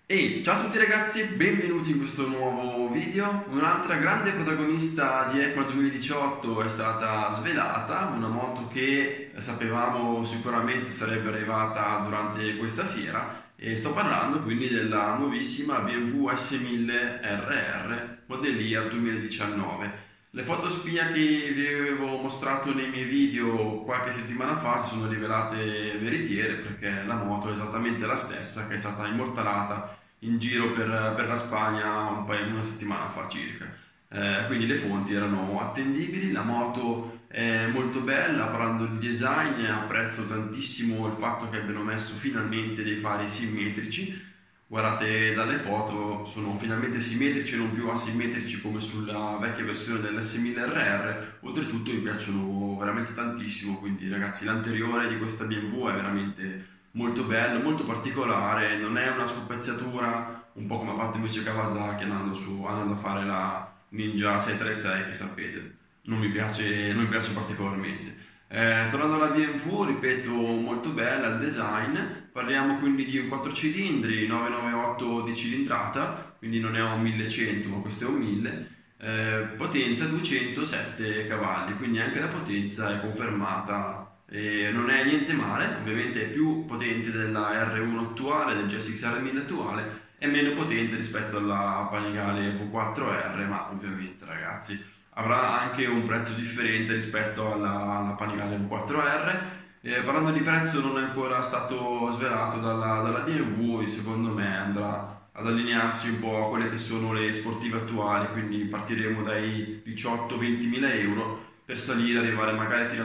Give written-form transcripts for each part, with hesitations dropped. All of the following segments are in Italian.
Ehi, ciao a tutti ragazzi, benvenuti in questo nuovo video. Un'altra grande protagonista di ECMA 2018 è stata svelata, una moto che sapevamo sicuramente sarebbe arrivata durante questa fiera, e sto parlando quindi della nuovissima BMW S1000 RR Model Year 2019. Le foto spia che vi avevo mostrato nei miei video qualche settimana fa si sono rivelate veritiere, perché la moto è esattamente la stessa che è stata immortalata in giro per la Spagna una settimana fa circa. Quindi le fonti erano attendibili. La moto è molto bella. Parlando di design, apprezzo tantissimo il fatto che abbiano messo finalmente dei fari simmetrici. Guardate dalle foto, sono finalmente simmetrici e non più asimmetrici come sulla vecchia versione dell'S1000RR. Oltretutto mi piacciono veramente tantissimo, quindi ragazzi, l'anteriore di questa BMW è veramente molto bello, molto particolare, non è una scoppiazzatura un po' come ha fatto invece Kawasaki andando a fare la Ninja 636, che sapete non mi piace particolarmente. Tornando alla BMW, ripeto, molto bella il design. Parliamo quindi di un 4 cilindri 998 di cilindrata, quindi non è un 1100 ma questo è un 1000. Potenza 207 cavalli, quindi anche la potenza è confermata e non è niente male. Ovviamente è più potente della R1 attuale, del GSX-R 1000 attuale, è meno potente rispetto alla Panigale V4R, ma ovviamente ragazzi avrà anche un prezzo differente rispetto alla Panigale V4R. Parlando di prezzo, non è ancora stato svelato dalla BMW, secondo me andrà ad allinearsi un po' a quelle che sono le sportive attuali, quindi partiremo dai 18-20 mila euro per salire, arrivare magari fino a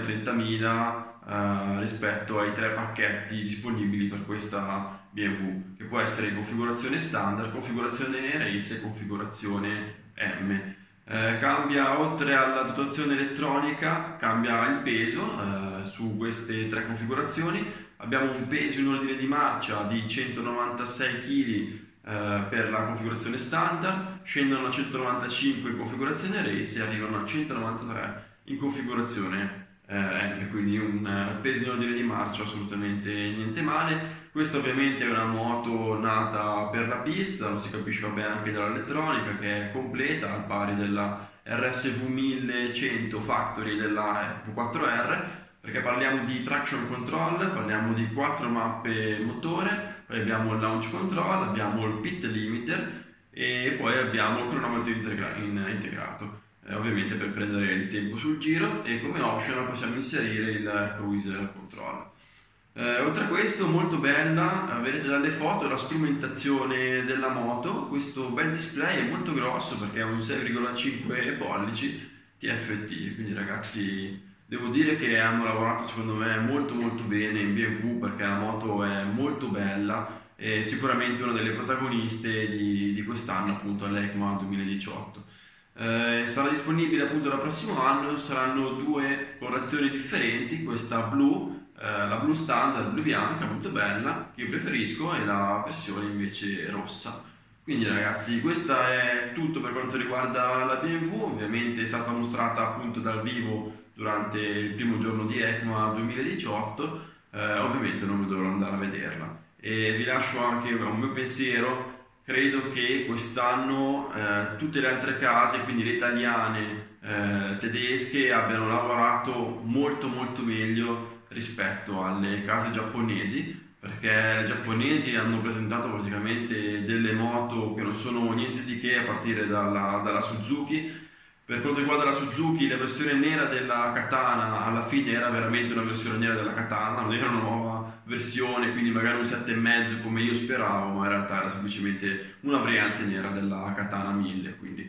30.000 rispetto ai tre pacchetti disponibili per questa BMW, che può essere in configurazione standard, configurazione race e configurazione M. Cambia, oltre alla dotazione elettronica, cambia il peso su queste tre configurazioni. Abbiamo un peso in ordine di marcia di 196 kg per la configurazione standard, scendono a 195 in configurazione race e arrivano a 193 in configurazione M, quindi un peso in ordine di marcia assolutamente niente male. Questa ovviamente è una moto nata per la pista, lo si capisce bene anche dall'elettronica, che è completa al pari della RSV 1100 Factory della V4R, perché parliamo di traction control, parliamo di 4 mappe motore, poi abbiamo il launch control, abbiamo il pit limiter e poi abbiamo il cronometro integrato. Ovviamente per prendere il tempo sul giro, e come optional possiamo inserire il cruise control. Oltre a questo, molto bella, vedete dalle foto la strumentazione della moto. Questo bel display è molto grosso perché è un 6,5 pollici TFT, quindi ragazzi devo dire che hanno lavorato secondo me molto bene in BMW, perché la moto è molto bella e sicuramente una delle protagoniste di quest'anno, appunto all'ECMA 2018. Sarà disponibile appunto dal prossimo anno. Saranno due colorazioni differenti, questa blu, la blu standard, blu bianca, molto bella, che io preferisco, e la versione invece rossa. Quindi ragazzi, questo è tutto per quanto riguarda la BMW. Ovviamente è stata mostrata appunto dal vivo durante il primo giorno di ECMA 2018, ovviamente non vedo l'ora di andare a vederla, e vi lascio anche un mio pensiero. Credo che quest'anno tutte le altre case, quindi le italiane, tedesche, abbiano lavorato molto meglio rispetto alle case giapponesi, perché le giapponesi hanno presentato praticamente delle moto che non sono niente di che, a partire dalla Suzuki. Per quanto riguarda la Suzuki, la versione nera della Katana alla fine era veramente una versione nera della Katana, non era una nuova versione, quindi magari un 7,5 come io speravo, ma in realtà era semplicemente una variante nera della Katana 1000, quindi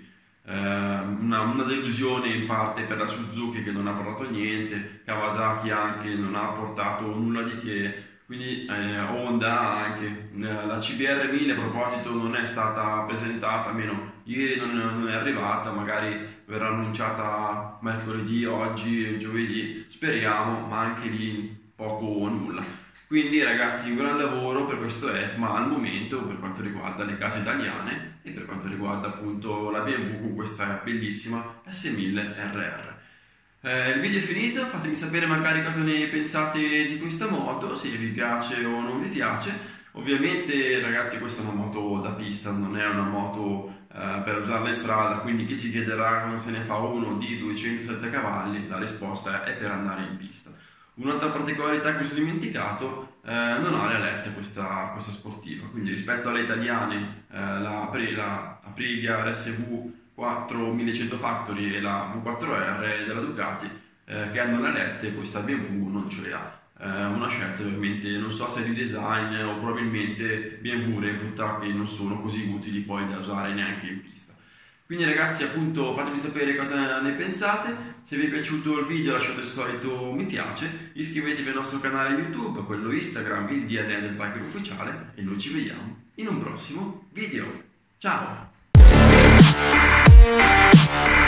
una delusione in parte per la Suzuki, che non ha portato niente. Kawasaki anche non ha portato nulla di che, quindi Honda anche. La CBR 1000 a proposito non è stata presentata, almeno ieri non è arrivata, magari verrà annunciata mercoledì, oggi, giovedì, speriamo, ma anche lì poco o nulla. Quindi ragazzi, un gran lavoro per questo ECMA al momento per quanto riguarda le case italiane e per quanto riguarda appunto la BMW con questa bellissima S1000 RR. Il video è finito, fatemi sapere magari cosa ne pensate di questa moto, se vi piace o non vi piace. Ovviamente ragazzi, questa è una moto da pista, non è una moto per usarla in strada, quindi chi si chiederà cosa se ne fa uno di 207 cavalli, la risposta è per andare in pista. Un'altra particolarità che mi sono dimenticato, non ha le alette questa sportiva, quindi rispetto alle italiane, la Aprilia RSV 4 1100 Factory e la V4R della Ducati, che hanno le alette, questa BMW non ce le ha. Una scelta ovviamente, non so se è di design o probabilmente BMW reputa che non sono così utili poi da usare neanche in pista. Quindi ragazzi, appunto, fatemi sapere cosa ne pensate. Se vi è piaciuto il video lasciate il solito mi piace, iscrivetevi al nostro canale YouTube, quello Instagram, il DNA del Biker Ufficiale, e noi ci vediamo in un prossimo video. Ciao!